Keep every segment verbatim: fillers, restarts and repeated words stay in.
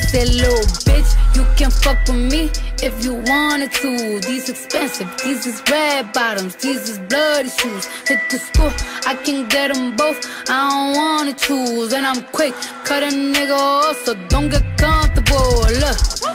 Said, little bitch, you can fuck with me if you wanted to. These expensive, these is red bottoms, these is bloody shoes. Hit the school, I can get them both, I don't wanna choose. And I'm quick, cut a nigga off, so don't get comfortable. Look,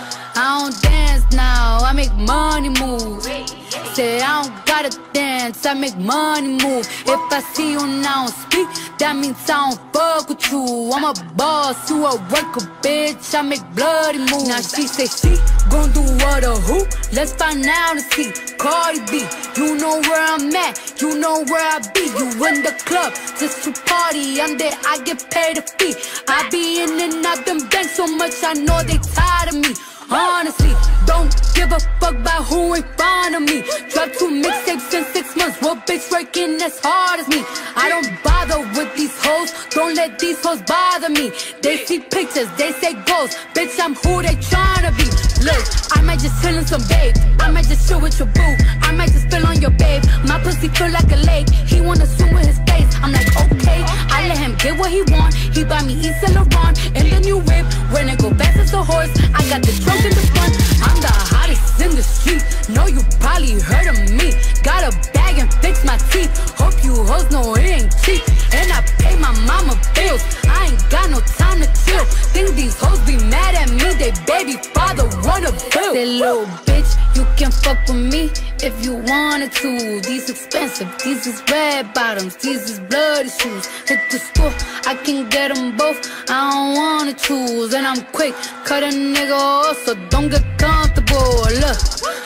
I don't dance now, I make money move. Say I don't gotta dance, I make money move. If I see you now speak, that means I don't fuck with you. I'm a boss, you a worker, bitch, I make bloody moves. Now she say she gon' do what or who? Let's find out and see. Cardi B, you know where I'm at, you know where I be. You in the club, just to party, I'm there, I get paid a fee. I be in and out them banks so much, I know they tired of me. Honestly, don't give a fuck about who in front of me. Drop two mixtapes in six months, what bitch working as hard as me? I don't bother with these hoes, don't let these hoes bother me. They see pictures, they say ghosts, bitch I'm who they tryna be. Look, I might just chill in some babe, I might just chill with your boo, I might just spill on your babe. My pussy feel like a lake, he wanna swim with his face. I'm like okay, I let him get what he want. He buy me Yves Saint Laurent and the new whip. When it go fast as a horse, I got the trunk in the front. I'm the hottest in the street, know you probably heard of me. Got a bag and fix my teeth, hope you hoes know it ain't cheap. And I pay my mama bills, I ain't got no time to chill. Think these hoes be mad at me, they baby father wanna bill. Say little bitch, you can fuck with me if you wanted to. These expensive, these is red bottoms, these is bloody shoes. Hit the school, I can get them both, I don't wanna choose. And I'm quick, cut a nigga off, so don't get comfortable. Look,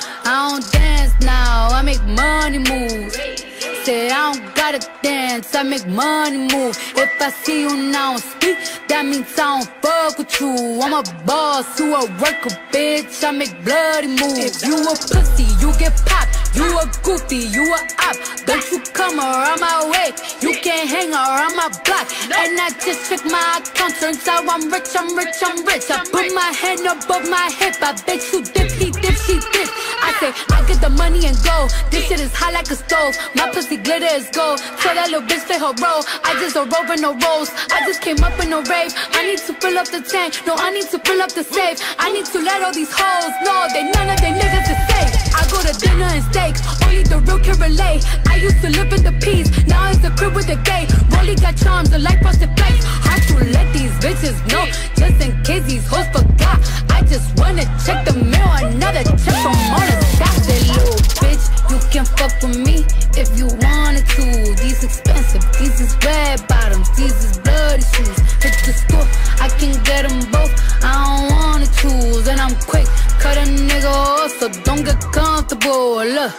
I don't dance now, I make money move. Say I don't gotta dance, I make money move. If I see you now speak, that means I don't fuck with you. I'm a boss, you a worker, bitch, I make bloody moves. If you a pussy, you get popped. You a goofy, you a op. Don't you come around my way, you can't hang around my block. And I just check my account, turns out I'm rich, I'm rich, I'm rich. I put my hand above my hip, I bet you dip, he dip, she dip. I say, I get the money and go, this shit is hot like a stove. My pussy glitter is gold, so that little bitch play her role. I just a rope and no rolls, I just came up in a rave. I need to fill up the tank, no I need to fill up the safe. I need to let all these hoes know they none of they niggas is safe. I go to dinner and steaks, only the real can relate. I used to live in the peace, now it's the crib with the gay. Rolly got charms and like frosted flakes. Hard to let these bitches know, just in case these hoes forgot. I just wanna check the mail, another check from all the stock. That little bitch, you can fuck with me if you wanted to. These expensive, these is red bottoms, these is bloody shoes. Hit the school, I can get them both, I don't wanna choose. And I'm quick, cut a nigga off, so don't get comfortable. Look,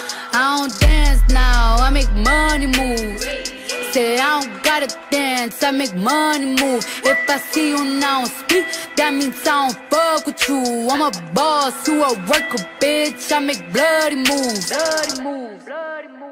I don't dance now, I make money move. Say I don't gotta dance, I make money move. If I see you now speak, that means I don't fuck with you. I'm a boss, you a worker, bitch, I make bloody moves. Bloody moves, bloody moves.